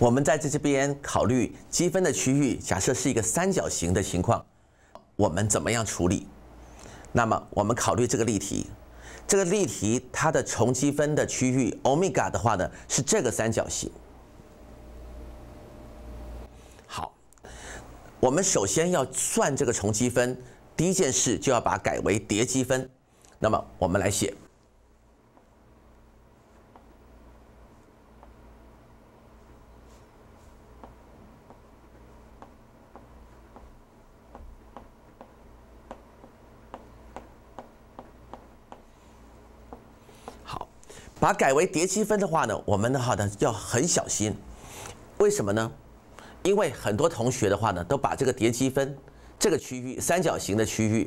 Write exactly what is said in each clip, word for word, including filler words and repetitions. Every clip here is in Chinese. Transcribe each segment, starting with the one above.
我们在这边考虑积分的区域，假设是一个三角形的情况，我们怎么样处理？那么我们考虑这个例题，这个例题它的重积分的区域欧米伽的话呢，是这个三角形。好，我们首先要算这个重积分，第一件事就要把它改为叠积分。那么我们来写。把它改为叠积分的话呢，我们的话呢要很小心。为什么呢？因为很多同学的话呢，都把这个叠积分这个区域三角形的区域，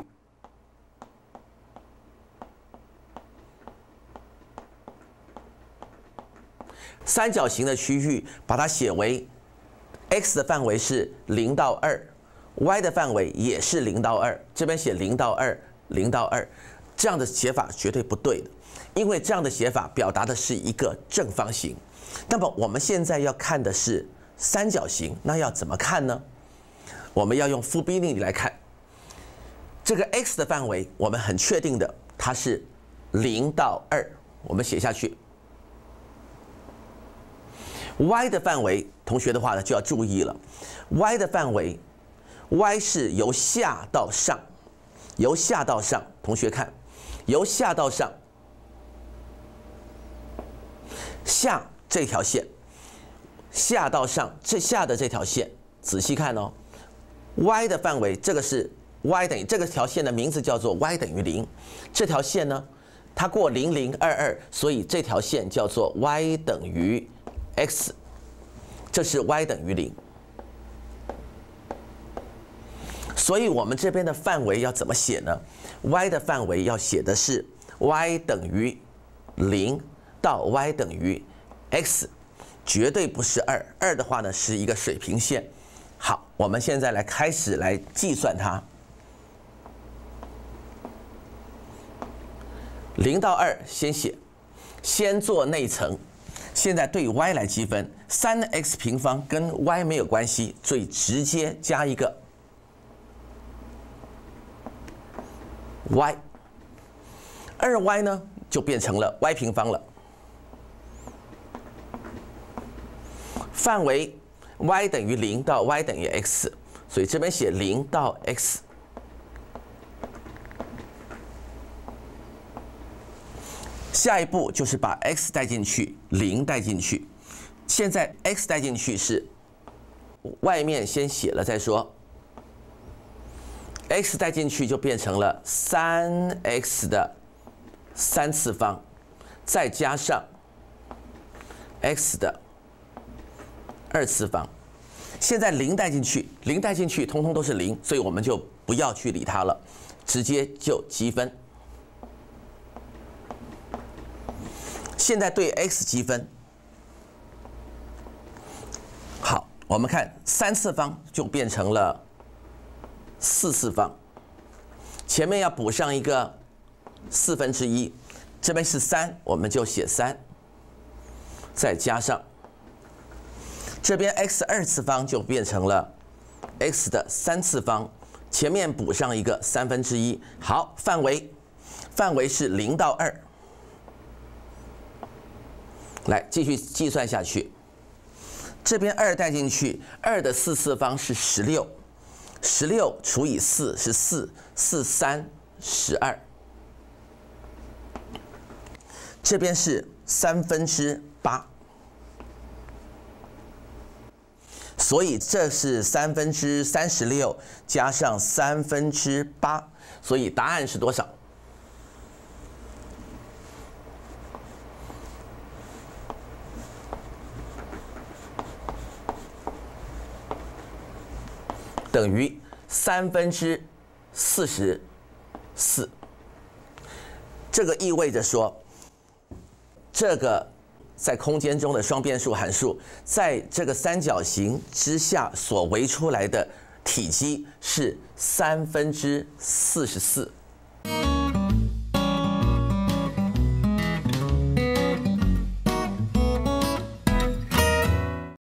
三角形的区域把它写为 x 的范围是零到二 ，y 的范围也是零到二，这边写零到二，零到二，这样的写法绝对不对的。因为这样的写法表达的是一个正方形，那么我们现在要看的是三角形，那要怎么看呢？我们要用复比例来看。这个 x 的范围，我们很确定的，它是零到二，我们写下去。y 的范围，同学的话呢就要注意了 ，y 的范围 ，y 是由下到上，由下到上，同学看，由下到上。下这条线，下到上，这下的这条线，仔细看哦。y 的范围，这个是 y 等于这个条线的名字叫做 y 等于零。这条线呢，它过零零二二，所以这条线叫做 y 等于 x， 这是 y 等于零。所以我们这边的范围要怎么写呢 ？y 的范围要写的是 y 等于零。到 y 等于 x， 绝对不是二，二的话呢是一个水平线。好，我们现在来开始来计算它。零到二先写，先做内层。现在对 y 来积分，三 x 平方跟 y 没有关系，所以直接加一个 y， 二 y 呢就变成了 y 平方了。范围 y 等于零到 y 等于 x， 所以这边写零到 x。下一步就是把 x 带进去，零带进去。现在 x 带进去是外面先写了再说。x 带进去就变成了 三 x 的三次方，再加上 x 的二次方。现在零带进去，零带进去，通通都是零，所以我们就不要去理它了，直接就积分。现在对 x 积分。好，我们看三次方就变成了四次方，前面要补上一个四分之一，这边是三，我们就写三，再加上。这边 x 二次方就变成了 x 的三次方，前面补上一个三分之一。好，范围，范围是零到二。来继续计算下去，这边二带进去，二的四次方是十六，十六除以四是四，四三十二。这边是三分之八。所以这是三分之三十六加上三分之八，所以答案是多少？等于三分之四十四。这个意味着说，这个。在空间中的双变数函数，在这个三角形之下所围出来的体积是三分之四十四。